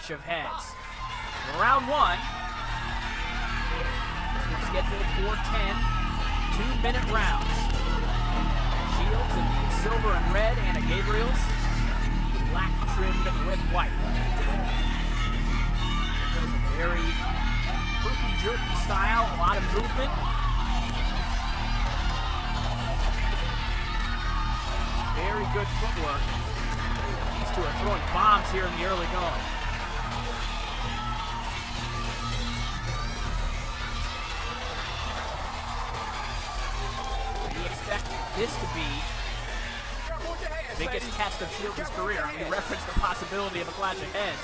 clash of heads. Round one. This one's scheduled for 10 2-minute rounds. Shields in the silver and red, Anna Gabriels, black trimmed with white. It was a very herky-jerky style, a lot of movement. Very good footwork. These two are throwing bombs here in the early going. We expect this to be the biggest test of Shields' career. We referenced the possibility of a clash of heads.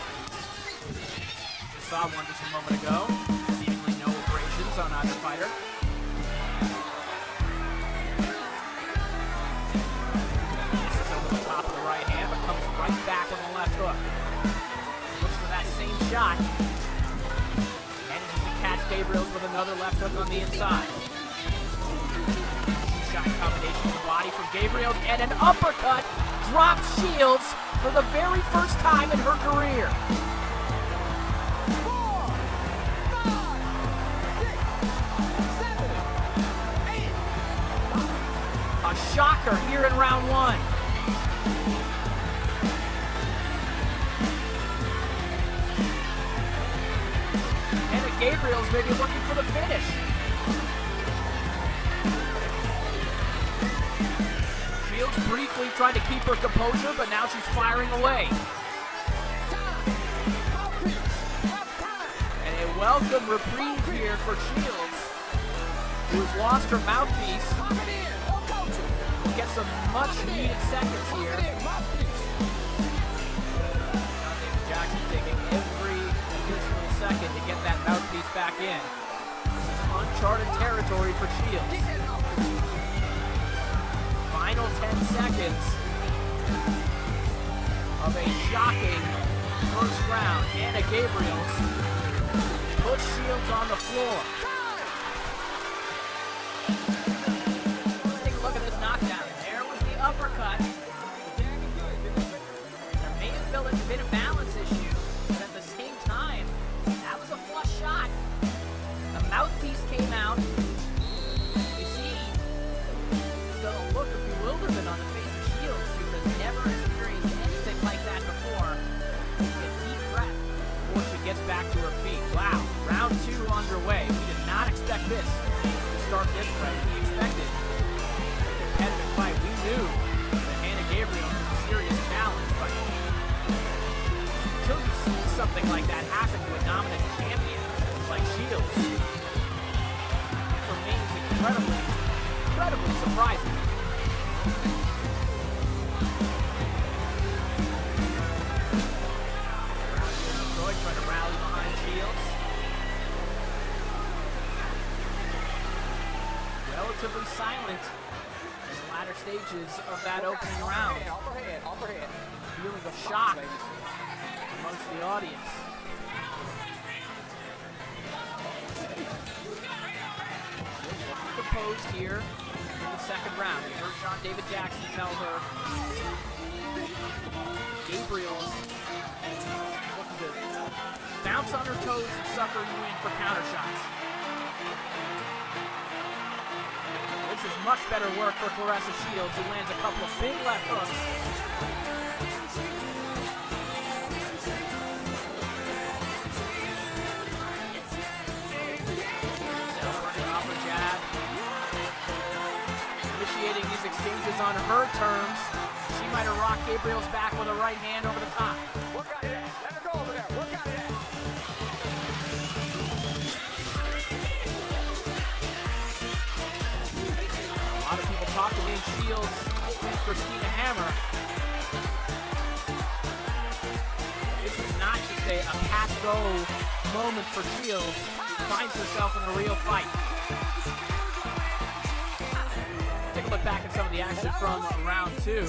We saw one just a moment ago. Seemingly no abrasions on either fighter. Right back on the left hook. Looks for that same shot. Manages to catch Gabriels with another left hook on the inside. Shot combination of the body from Gabriels and an uppercut drops Shields for the very first time in her career. 4, 5, 6, 7, 8. A shocker here in round one. Gabriels maybe looking for the finish. Shields briefly tried to keep her composure, but now she's firing away. And a welcome reprieve here for Shields, who's lost her mouthpiece. We'll get some much needed seconds here. Jackson taking every additional second to get that mouthpiece back in. This is uncharted territory for Shields. Final 10 seconds of a shocking first round. Anna Gabriels puts Shields on the floor. Let's take a look at this knockdown. There was the uppercut. There may have been a balance issue, but at the same time, that was a flush shot. The mouthpiece came out. You see the look of bewilderment on the face of Shields, who has never experienced anything like that before. A deep breath before she gets back to her feet. Wow, round two underway. We did not expect this to start this way. We expected a competitive fight. We knew that Anna Gabriels was a serious challenge, but until you see something like that happen to a dominant champion like Shields, it remains incredibly surprising. Troy trying to rally behind Shields. Relatively silent in the latter stages of that opening round. Feeling of shock amongst the audience. Composed here in the second round. You heard John David Jackson tell her Gabriels looking to bounce on her toes and sucker you in for counter shots. This is much better work for Claressa Shields, who lands a couple of big left hooks. Initiating these exchanges on her terms. She might have rocked Gabriels back with a right hand over the top. Work out of that. Let her go over there. Work out of that. A lot of people talk against Shields and Christina Hammer. This is not just a pass-go moment for Shields. She finds herself in a real fight. Take a look back at some of the action from round two.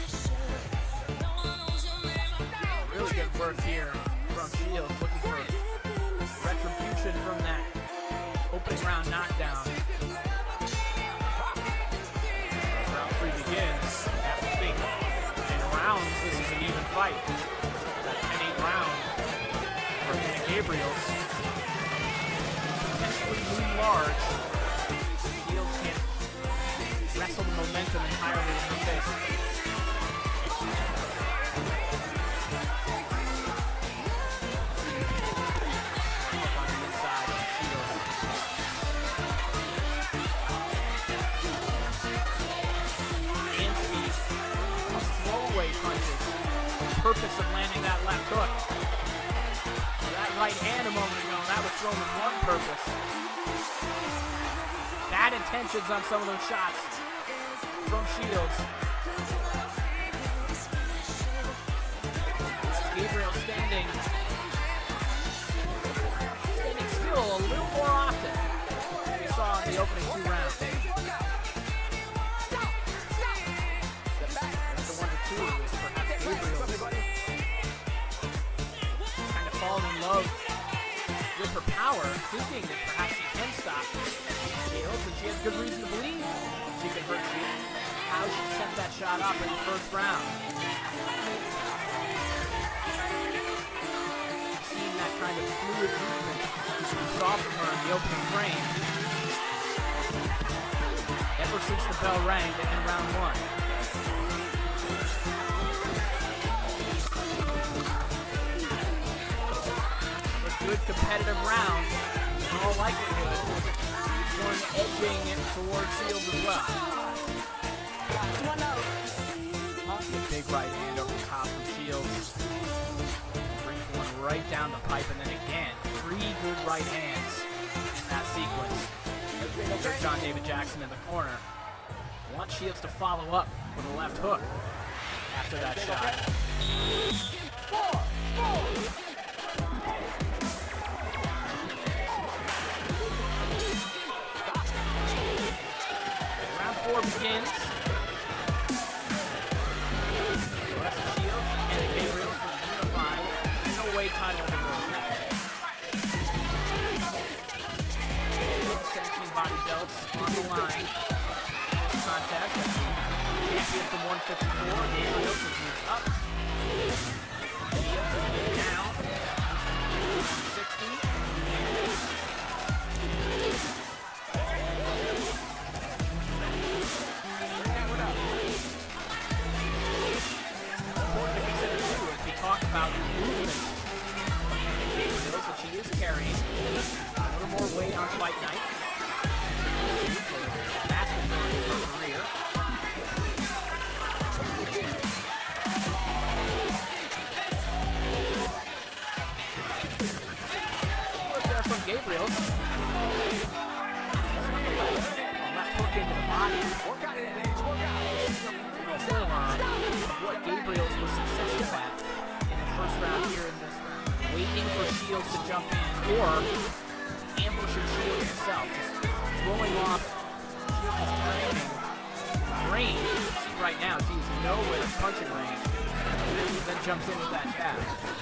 Really good work here from Shields, looking for retribution from that opening round knockdown. As round three begins, you have to think in rounds this is an even fight. That 10-8 round Gabriels. Potentially loom large. Shields can't wrestle the momentum entirely in her face. On the inside, Shields. And speed. Throwaway punches. The purpose of landing that left hook. That right hand a moment ago, that was thrown with one purpose. Bad intentions on some of those shots from Shields. Gabriel standing still a little more often than we saw in the opening 2 rounds. The 1-2 is perhaps Gabriel kind of falling in love with her power, thinking that perhaps she can stop Shields, and she has good reason to believe she can hurt Shields. How she sent that shot up in the first round. Seeing that kind of fluid movement we saw from her in the opening frame ever since the bell rang to end round 1. A good competitive round, in all likelihood, it's going edging towards Shields as well. A big right hand over the top from Shields. Brings one right down the pipe, and then again, 3 good right hands in that sequence. There's John David Jackson in the corner. Wants Shields to follow up with a left hook after that shot. Round 4 begins. Shields and Gabriel for the unified no-weight title in the world. 17 body belts on the line. This contest, champion from 154, Gabriel has moved up. Shields has moved down. 160. Talk about the movement of Gabriel, but she is carrying a little more weight on fight night. For the vast majority of her career. Look there from Gabriel. Left hook into the body. Work out of that edge, work out. Of what Gabriel's was successful at in the first round here in this round. Waiting for Shields to jump in or ambushing Shields himself. Just throwing off Shields' timing range. You can see right now she's nowhere in punching range. Then jumps in with that jab.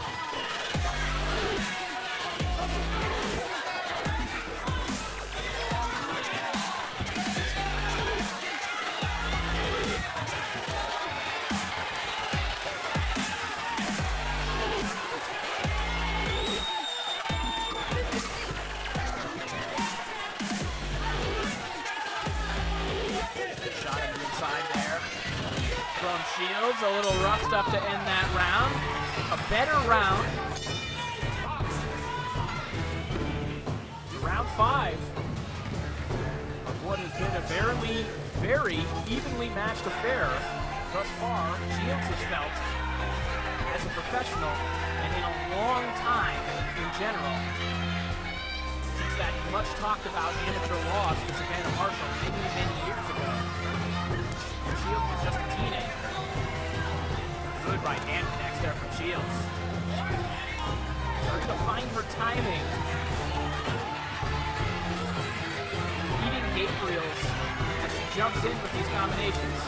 Shields a little rough stuff to end that round. A better round. Round 5 of what has been a very evenly matched affair thus far. Shields has felt as a professional and in a long time in general. Since that much talked about amateur loss to Savannah Marshall many years ago. Shields was just a teenager. Good right hand connects there from Shields. Starting to find her timing. Beating Gabriel's as she jumps in with these combinations.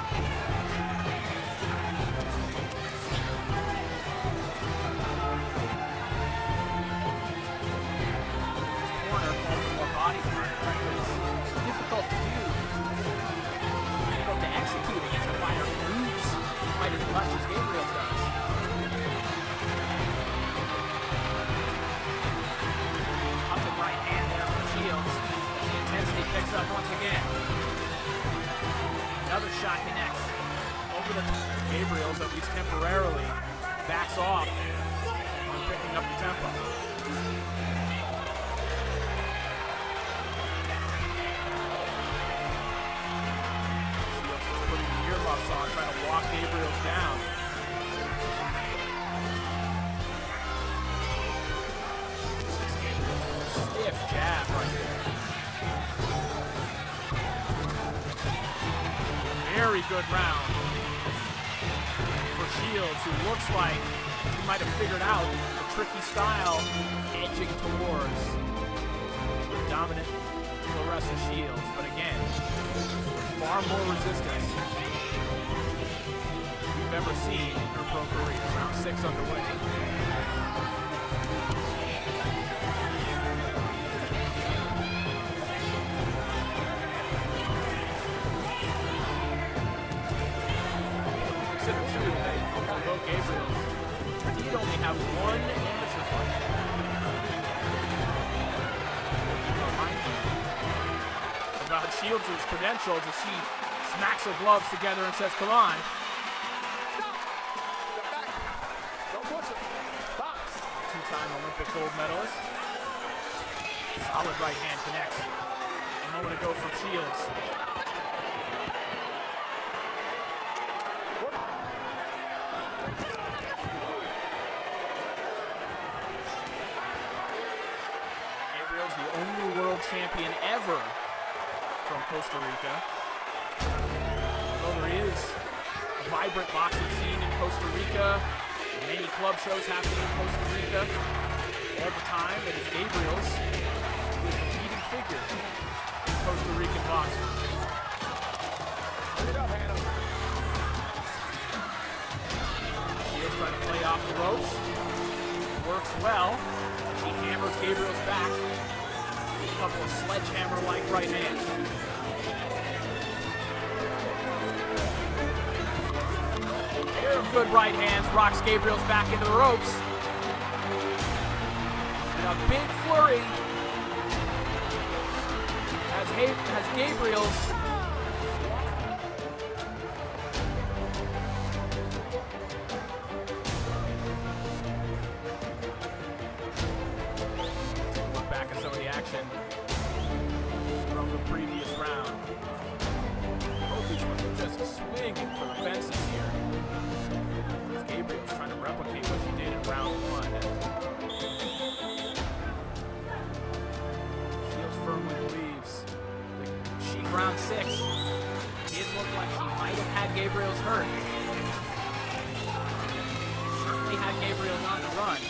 This corner calls for more body work. It's difficult to do. Difficult to execute against a fighter who moves quite as much as Gabriel does. up once again. Another shot connects. Over the Gabriels, at least temporarily, backs off on picking up the tempo. Shields putting the earmuffs on, trying to walk Gabriels down. Stiff jab right there. Very good round for Shields, who looks like he might have figured out the tricky style, edging towards the dominant Claressa Shields. But again, far more resistance we've ever seen in her pro career. Round 6 underway. Although Gabriels did only have one amateur fight. About Shields' credentials as she smacks her gloves together and says, come on. Two-time Olympic gold medalist. Solid right hand connects. A moment ago from Shields. The only world champion ever from Costa Rica. Although there is a vibrant boxing scene in Costa Rica, many club shows happening in Costa Rica all the time, it is Gabriels who is the leading figure in Costa Rican boxing. Shields trying to play off the ropes. Works well. She hammers Gabriels back. A couple of sledgehammer-like right hands. A pair of good right hands rocks Gabriels back into the ropes. And a big flurry has Gabriels action from the previous round. Both these ones are just swinging for the fences here. As Gabriel's trying to replicate what she did in round 1. Shields firmly believes that she round 6 did look like she might have had Gabriel's hurt. Certainly had Gabriel's on the run.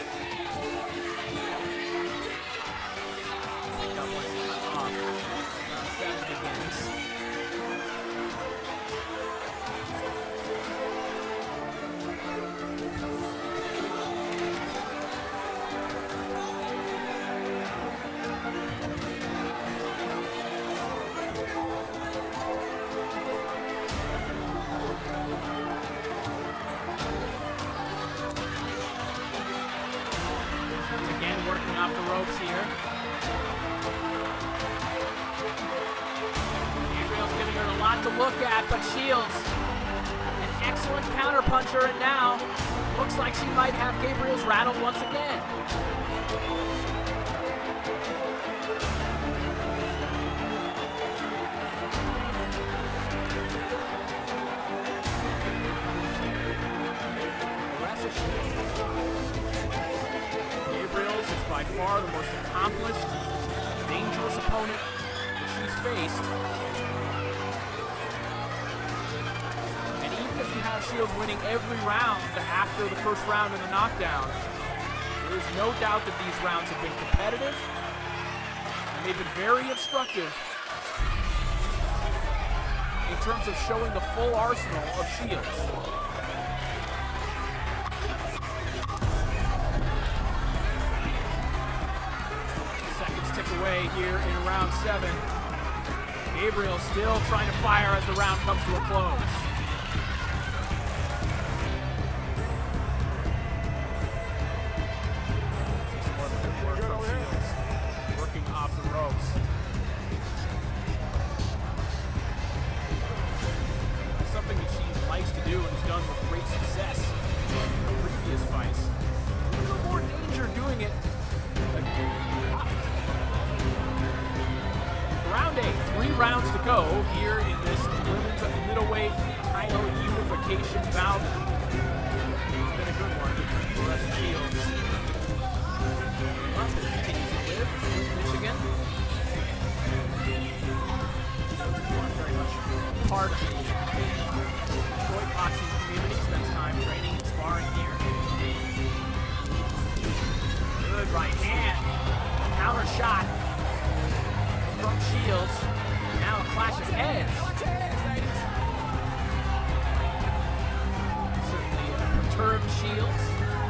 Working off the ropes here. Gabriel's giving her a lot to look at, but Shields, an excellent counterpuncher, and now looks like she might have Gabriel's rattled once again. Gabriels is by far the most accomplished, dangerous opponent that she's faced. And even if you have Shields winning every round after the first round of the knockdown, there is no doubt that these rounds have been competitive, and they've been very instructive in terms of showing the full arsenal of Shields. Away here in round 7. Gabriel still trying to fire as the round comes to a close. Some more good work from Shields, working off the ropes. 3 rounds to go here in this women's middleweight title unification bout. It's been a good one for Vanessa Shields. London continues to live in Michigan. Very much part of the Detroit boxing community. Spends time training and sparring here. Good right hand. Counter shot from Shields. Now a clash of heads. Certainly perturbed Shields.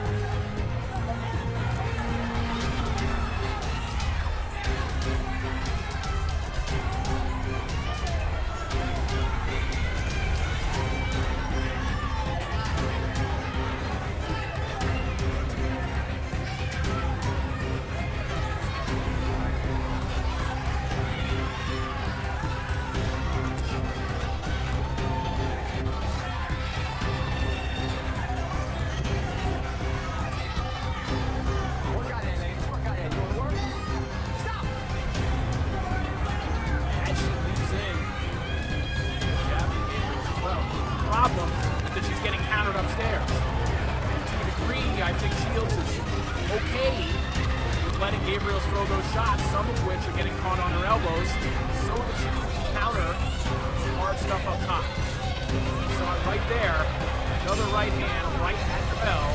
Problem is that she's getting countered upstairs. And to a degree, I think Shields is okay with letting Gabriels throw those shots, some of which are getting caught on her elbows, so that she can counter some hard stuff up top. You saw it right there. Another right hand right at the bell.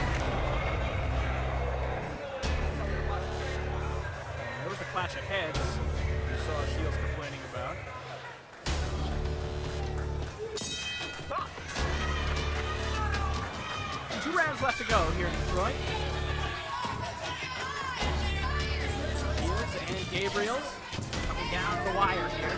There was a clash of heads you saw Shields complaining about. 2 rounds left to go here in Detroit. Shields and Gabriels coming down to the wire here.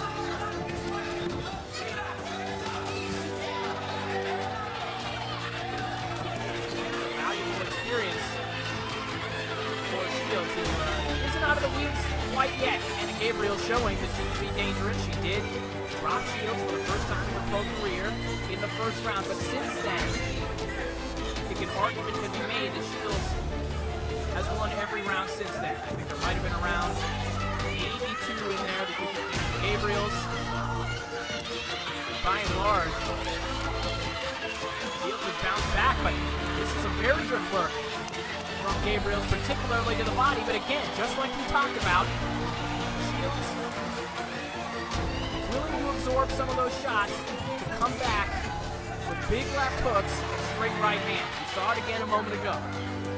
Valuable experience for Shields, who isn't out of the weeds quite yet. And Gabriel showing that she can be dangerous. She did drop Shields for the first time in her pro career in the first round, but since then, an argument can be made that Shields has won every round since then. I think there might have been around 82 in there that you can think Gabriels. By and large, Shields has bounced back, but this is a very good work from Gabriels, particularly to the body. But again, just like we talked about, Shields is willing to absorb some of those shots to come back with big left hooks and straight right hands. We saw it again a moment ago. A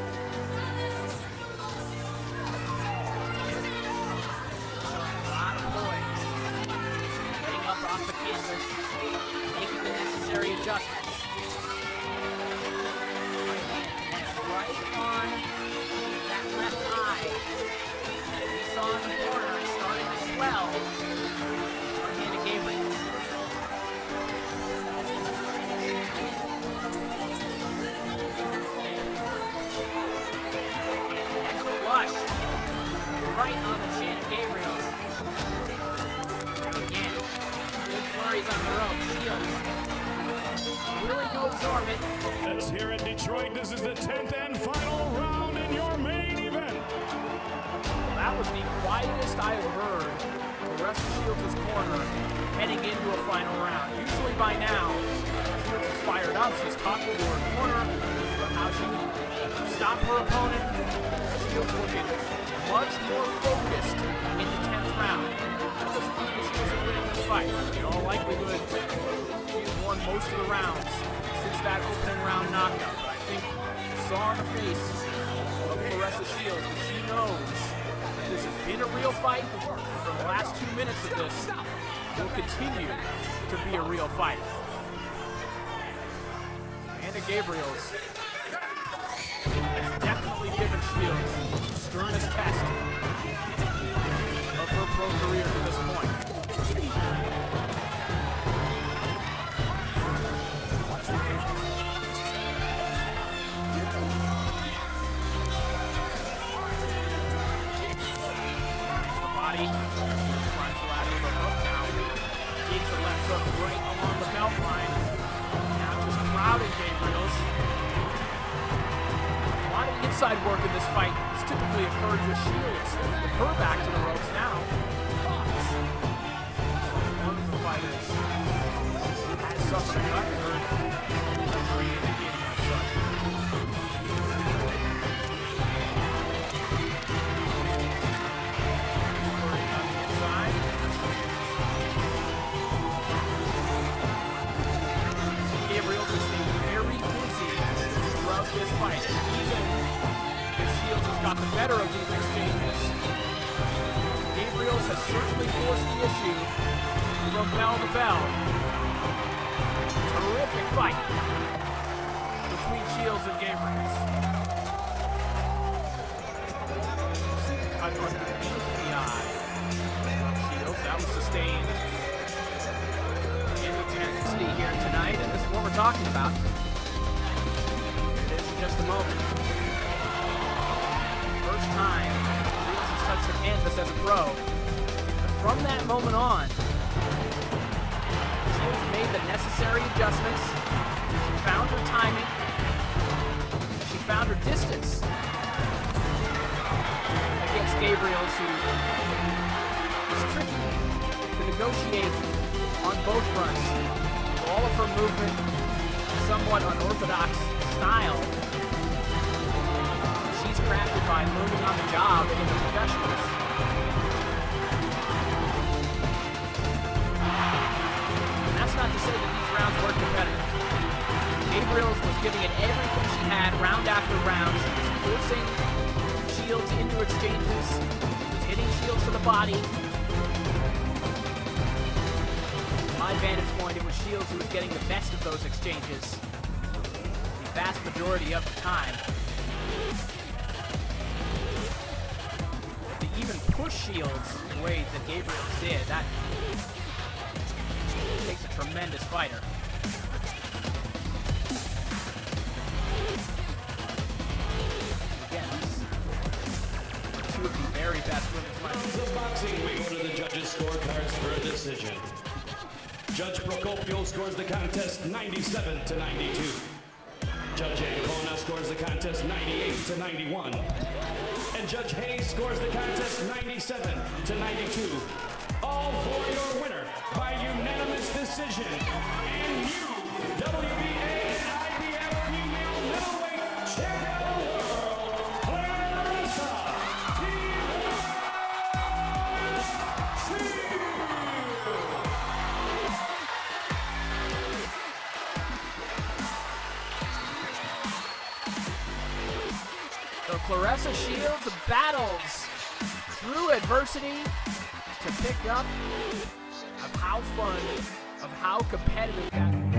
lot of poise. Getting up off the canvas, making the necessary adjustments. Right hand connects right on that left eye. We saw in the corner, it's starting to swell. Right hand to Gabriels. Right on the chin of Gabriels. Again, good flurries on the rope. Shields willing to absorb it. That's here in Detroit. This is the 10th and final round in your main event. Well, that was the quietest I've heard the rest of Shields' corner heading into a final round. Usually by now, Shields is fired up. She's talking to her corner about how she can stop her opponent. Shields looking much more focused in the 10th round. That doesn't mean that she wasn't winning this fight. In all likelihood, she has won most of the rounds since that opening round knockout. But I think you saw on the face of Claressa Shields that she knows that this has been a real fight. For the last 2 minutes of this, will continue to be a real fight. Amanda Gabriels has definitely given Shields sternest test of her pro career to this point. The body climbs the ladder with a hook now. Takes the left hook right along the belt line. Now just crowding Gabriels. A lot of inside work in this fight has typically occurred with Shields. With her back to the ropes now. rough on the cut. Referee indicating as such. Flurry on the inside. Gabriels has stayed very busy throughout this fight. Even if Shields has got the better of these exchanges, Gabriels has certainly forced the issue from bell to bell. Terrific fight between Shields and Gabriels. Cut underneath the eye of Shields. That was sustained in intensity here tonight, and this is what we're talking about. It is in just a moment. First time Shields has touched the canvas as a pro. But from that moment on, Shields made the necessary adjustments. She found her timing. She found her distance against Gabriels, who was tricky to negotiate on both fronts. All of her movement, somewhat unorthodox style, she's crafted by learning on the job in the professionals. And that's not to say that these rounds weren't competitive. Gabriels was giving it everything she had round after round. She was forcing Shields into exchanges. She was hitting Shields to the body. My vantage point, it was Shields who was getting the best of those exchanges the vast majority of the time. To even push Shields the way that Gabriels did, that takes a tremendous fighter. Again, these are two of the very best women's fighters. Rounds of boxing, we go to the judges' scorecards for a decision. Judge Procopio scores the contest 97-92. Judge Ancona scores the contest 98-91. And Judge Hayes scores the contest 97-92. All for your winner by unanimous decision. And you, WBA and IBF female middleweight champion of the world, Claressa Shields. So Claressa Shields battles through adversity to pick up of how fun, of how competitive that